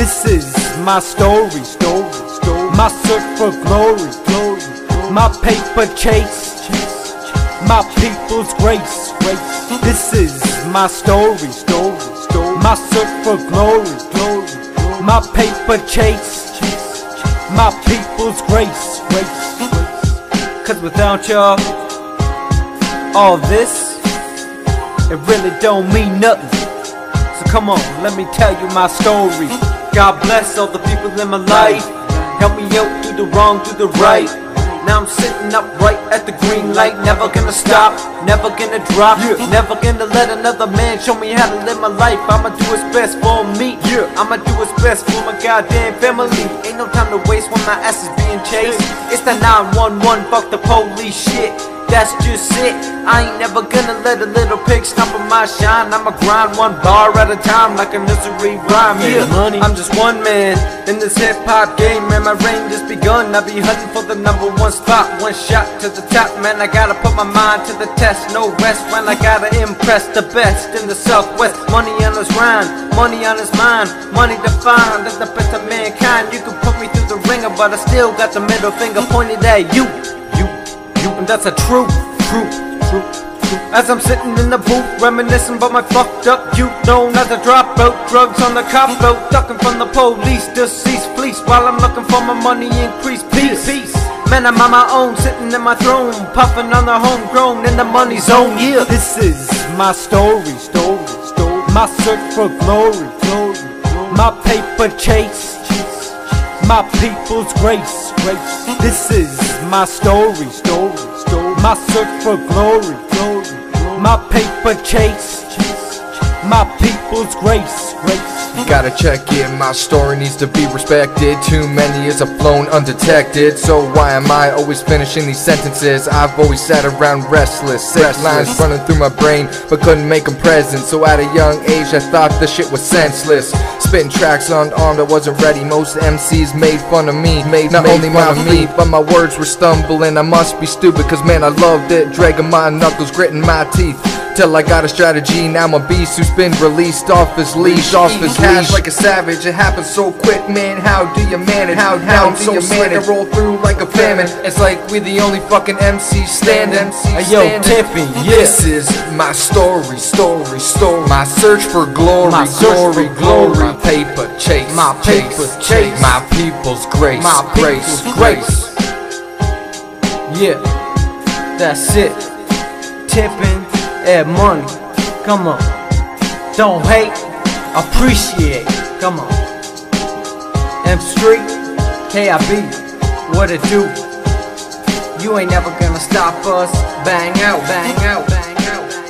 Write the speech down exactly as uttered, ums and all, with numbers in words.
This is my story, story, story. My search for glory, glory. My paper chase, chase. My people's grace, grace. This is my story, story, story. My search for glory, glory. My paper chase, chase. My people's grace, grace, grace. Cause without y'all, all this, it really don't mean nothing. So come on, let me tell you my story. God bless all the people in my life. Help me out, do the wrong, do the right. Now I'm sitting up right at the green light. Never gonna stop, never gonna drop, yeah. Never gonna let another man show me how to live my life. I'ma do what's best for me, yeah. I'ma do what's best for my goddamn family. Ain't no time to waste when my ass is being chased. It's the nine one one, fuck the police shit. That's just it. I ain't never gonna let a little pig stomp on my shine. I'ma grind one bar at a time like a nursery rhyme. Yeah, money. I'm just one man in this hip hop game, man. My reign just begun. I be hunting for the number one spot, one shot to the top, man. I gotta put my mind to the test, no rest. When I gotta impress the best in the Southwest. Money on his rhyme, money on his mind, money to find. That's the best of mankind. You can put me through the ringer, but I still got the middle finger pointed at you. And that's a true, true, true, true. As I'm sitting in the booth, reminiscing about my fucked up youth, known as a dropout, drugs on the cop boat, ducking from the police, deceased fleece, while I'm looking for my money increase, peace, peace. Man, I'm on my own, sitting in my throne, puffing on the homegrown in the money zone, yeah. This is my story, story, story. My search for glory, glory, glory. My paper chase, chase. My people's grace, grace. This is my story, story, story. My search for glory, glory. My paper chase, chase. My people's grace, grace. Gotta check in, my story needs to be respected. Too many years have flown undetected. So why am I always finishing these sentences? I've always sat around restless, sick restless. Lines running through my brain, but couldn't make them present. So at a young age I thought the shit was senseless. Spitting tracks on arm that wasn't ready. Most M Cs made fun of me, made not made only my feet, but my words were stumbling. I must be stupid, cause man I loved it. Dragging my knuckles, gritting my teeth, till I got a strategy. Now I'm a beast who's been released off his leash, off his leash like a savage. It happens so quick, man. How do you manage? How, how do so you manage? I roll through like a famine. It's like we're the only fucking M Cs standing. Hey, yo, Tippy, yeah. This is my story, story, story. My search for glory, my glory, for glory. My paper chase, my paper chase. chase. My people's grace, my grace, people's grace. Yeah, that's it. Tipping. Add money, come on. Don't hate, appreciate, come on. M Street, K I B, what it do? You ain't never gonna stop us. Bang out, bang out, bang out.